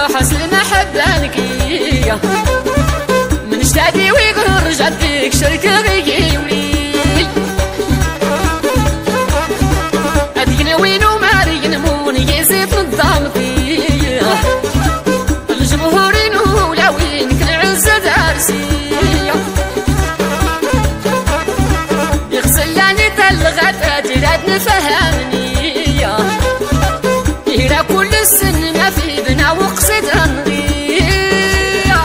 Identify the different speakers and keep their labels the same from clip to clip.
Speaker 1: حسن المحبة نقية من جدادي ويقهر جدك شرك غيقي ولي أدين وينو ماري ينمون يزيد نظام فيه الجمهورين ولاوين كل عزة دارسية يغسل لاني تلغت جلاد نفهمني إلى كل السن ما في بنا وقصد أنغية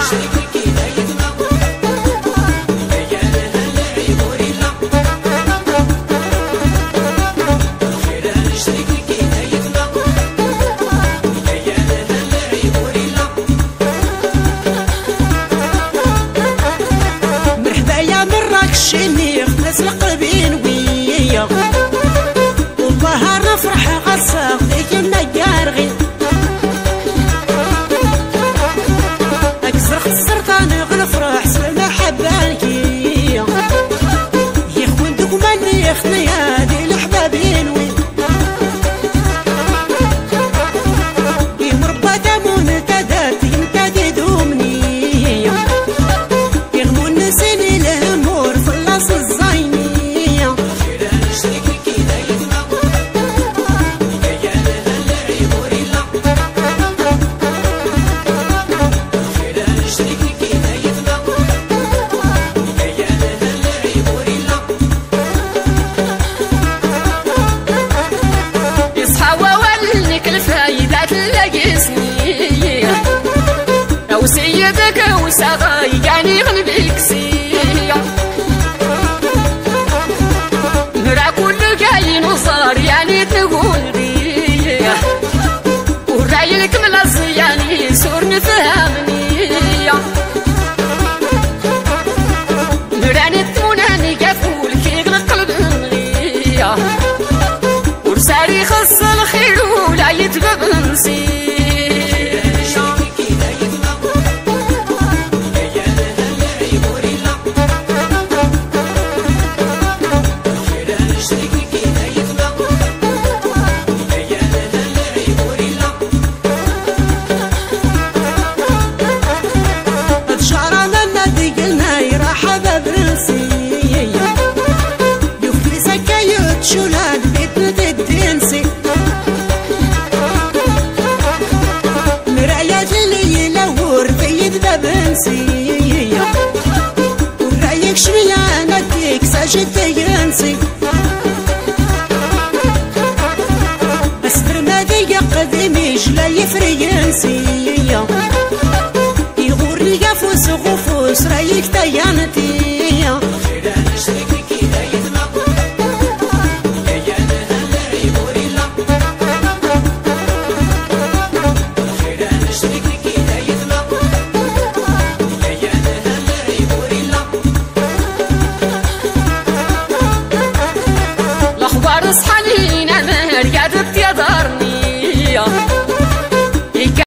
Speaker 2: مرحبا يا مراكش الشنيخ ناس القلبين ويا والله نفرح غصاق فيك النجار غير أكسرخ السرطان غنفرح سلمى حبانكية يخوين دوك مني يخني هادي الحبابين وين يمربى دامون تدات يمتدي دومني يغمون نسيني الهمور في اللاص الزاينية
Speaker 1: أو سيدك أو سغاي يعني غنبيك سيا نرى كل جاي نصار يعني تقول بيا وراي لك ملص يعني سور نفهمني نرى نتمنى نقفول كي القلب نغيا ورسالي خص الخير ولا يتبب نسي
Speaker 2: شولاد بيت الدنسي مرايات اللي يلور في يد بنسي